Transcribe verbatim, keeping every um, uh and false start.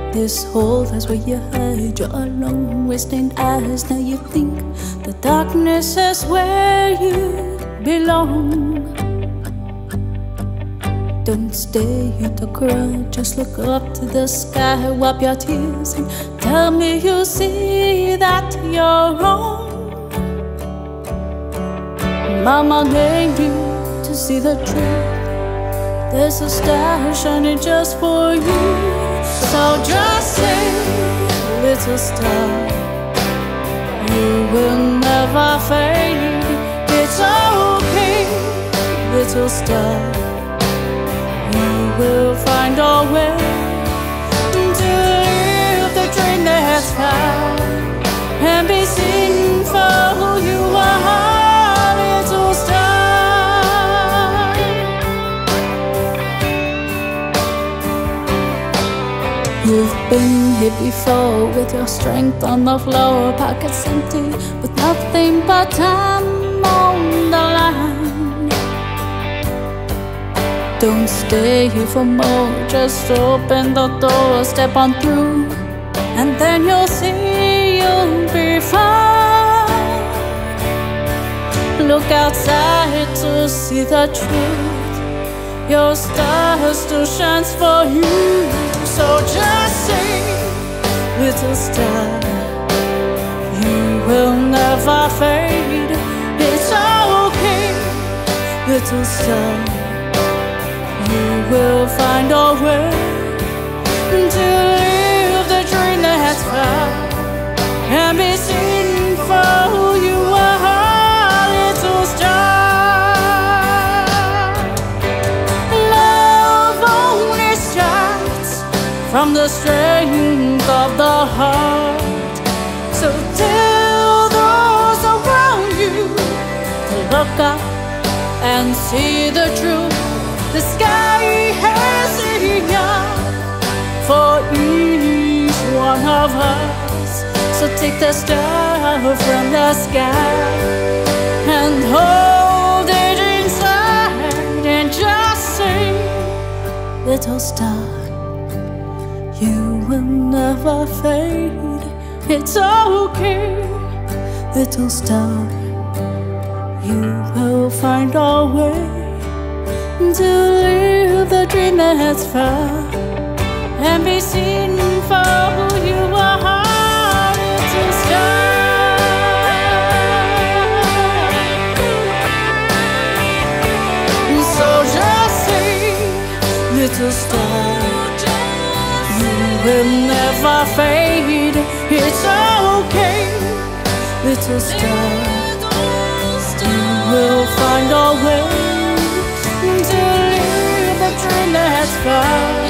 This hole, that's where you hide. You're alone, wasting eyes. Now you think the darkness is where you belong. Don't stay here to cry. Just look up to the sky, wipe your tears, and tell me you see that you're wrong. Mama made you to see the truth. There's a star shining just for you. So just say, little star, you will never fade. It's okay, little star, you will find a way to live the dream that's found and be seen for who you are, little star. You've been here before with your strength on the floor, pockets empty with nothing but time on the line. Don't stay here for more, just open the door, step on through, and then you'll see you'll be fine. Look outside to see the truth. Your star still shines for you. So just say, little star, you will never fade. It's okay, little star, you will find a way to live the dream that's found and be seen for who you are, little star. Love only starts from the strength of the heart. So tell those around you to look up and see the truth. The sky has enough for each one of us. So take the star from the sky and hold it inside and just say, little star, you will never fade. It's okay, little star, you will find a way to live the dream that's found and be seen for who you are, little star. So just say, little star, you will never fade. It's okay, little star, you will find a way to live the dream that's found